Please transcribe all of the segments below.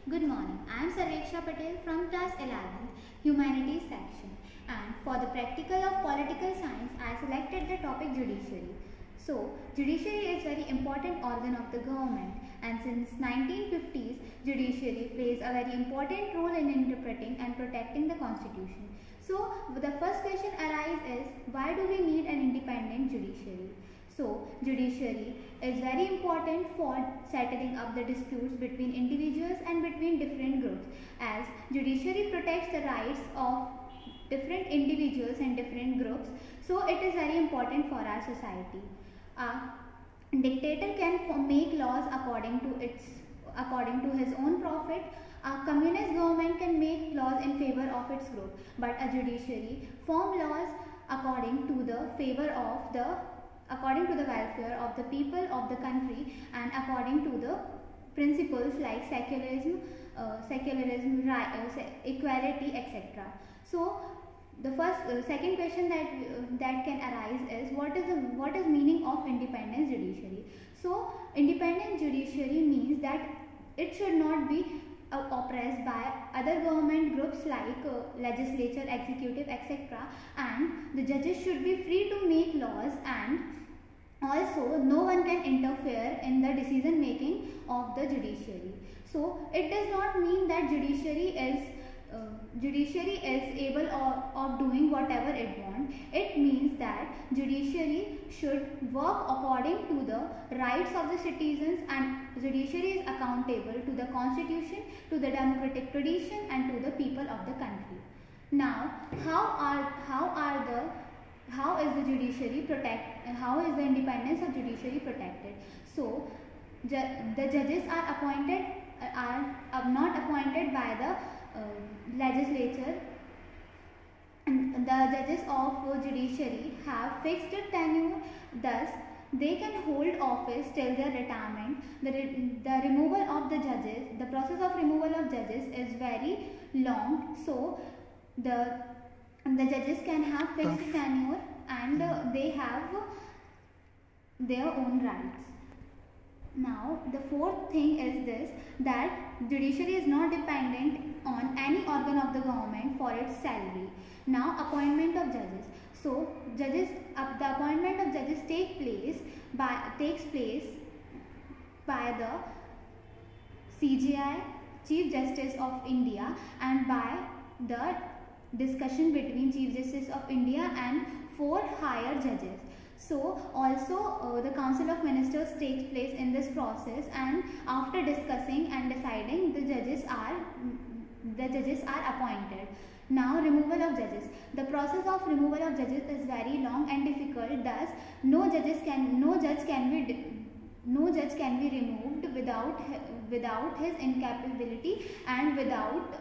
Good morning. I am Sarveksha Patel from class 11th, Humanities section, and for the practical of political science, I selected the topic judiciary. So, judiciary is very important organ of the government, and since 1950s, judiciary plays a very important role in interpreting and protecting the constitution. So, the first question arises is, why do we need an independent judiciary? So, judiciary is very important for settling up the disputes between individuals and between different groups, as judiciary protects the rights of different individuals and different groups. So, it is very important for our society. A dictator can make laws according to his own profit. A communist government can make laws in favor of its group, but a judiciary form laws according to the welfare of the people of the country and according to the principles like secularism, equality, etc. So, the second question that can arise is what is meaning of independent judiciary? So, independent judiciary means that it should not be oppressed by other government groups like legislature, executive, etc. And the judges should be free to make laws, and also no one can interfere in the decision making of the judiciary. So it does not mean that judiciary is able of doing whatever it wants. It means that judiciary should work according to the rights of the citizens, and judiciary is accountable to the constitution, to the democratic tradition, and to the people of the country. Now, how is the judiciary how is the independence of judiciary protected? So, the judges are not appointed by the legislature. And the judges of judiciary have fixed tenure, thus they can hold office till their retirement. The removal of the judges, the process of removal of judges is very long. So the judges can have fixed tenure, and they have their own rights. Now, the fourth thing is this, that judiciary is not dependent on any organ of the government for its salary. Now, appointment of judges. So, the appointment of judges takes place by the CJI, Chief Justice of India, and by the discussion between Chief Justice of India and 4 higher judges. So also the Council of Ministers takes place in this process, and after discussing and deciding, the judges are appointed. Now, removal of judges. The process of removal of judges is very long and difficult. Thus, no judge can be removed without his incapability and without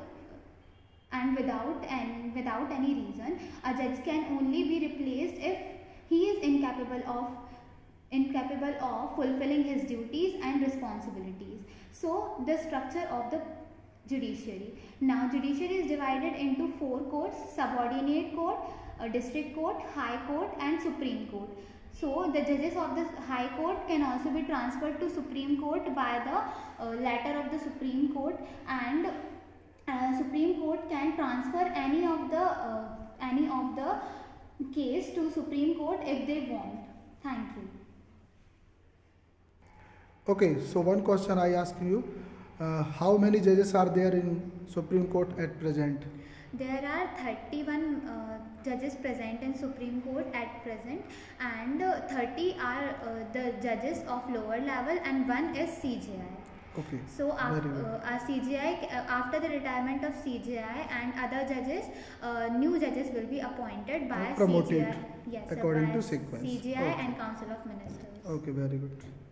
any reason. A judge can only be replaced if he is incapable of fulfilling his duties and responsibilities. So, the structure of the judiciary. Now, judiciary is divided into 4 courts: subordinate court, district court, high court, and supreme court. So, the judges of the high court can also be transferred to supreme court by the letter of the supreme court, and supreme court can transfer any of the case to Supreme Court if they want. Thank you. Okay, so one question I ask you, how many judges are there in Supreme Court at present? There are 31 judges present in Supreme Court at present, and 30 are the judges of lower level, and 1 is CJI. Okay. So CJI, after the retirement of CJI and other judges, new judges will be appointed by promoted CJI. Yes, according to sequence. CJI and Council of Ministers. Okay, very good.